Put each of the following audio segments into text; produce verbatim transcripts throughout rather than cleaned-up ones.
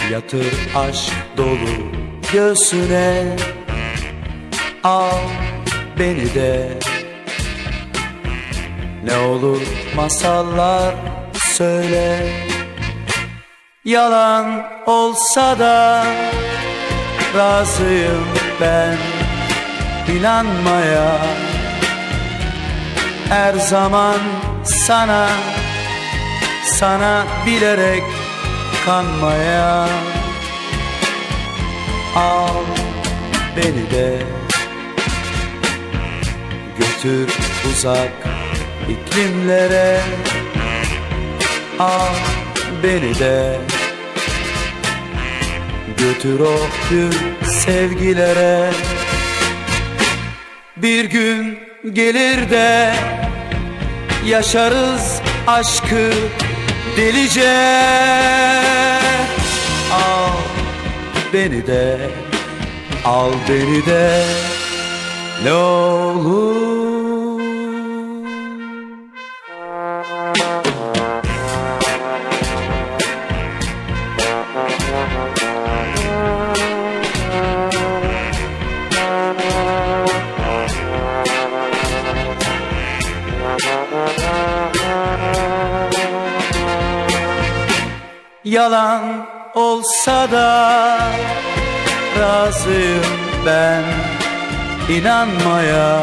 Yatır aşk dolu göğsüne, al beni de. Ne olur masallar söyle, yalan olsa da razıyım ben inanmaya. Her zaman sana, sana bilerek kanmaya. Al beni de, götür uzak iklimlere. Al beni de, götür o tüm sevgilere. Bir gün gelir de yaşarız aşkı delice. Al beni de, al beni de, ne olur. Yalan olsa da razıyım ben inanmaya.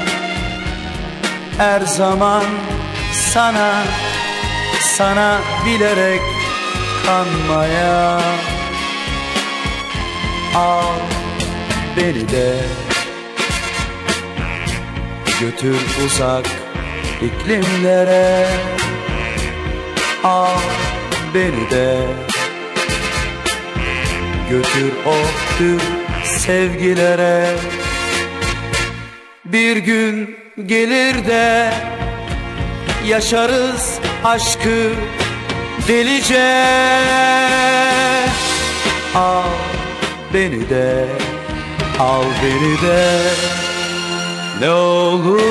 Her zaman sana, sana bilerek kanmaya. Al beni de, götür uzak iklimlere. Al beni de, götür o tüm sevgilere. Bir gün gelir de yaşarız aşkı delice. Al beni de, al beni de, ne olur.